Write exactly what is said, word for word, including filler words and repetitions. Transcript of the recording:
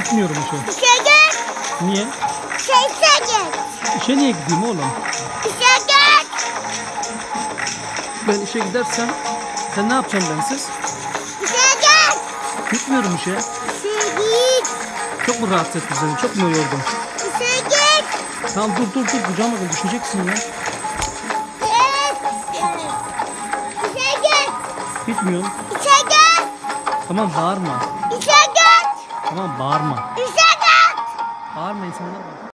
Gitmiyorum işe. İşe git. Niye? İşe git. İşe niye gideyim oğlum? İşe git. Ben işe gidersem sen ne yapacaksın bensiz? İşe git. Gitmiyorum işe. İşe git. Çok mu rahatsız etti seni? Çok mu yordum? İşe git. Tamam dur dur dur. Kucağıma gel. Düşeceksin ya. Git. İşe git. Gitmiyorum. İşe git. Tamam bağırma. İşe git. Tamam bağırma. İşe git. Bağırma insanlar var.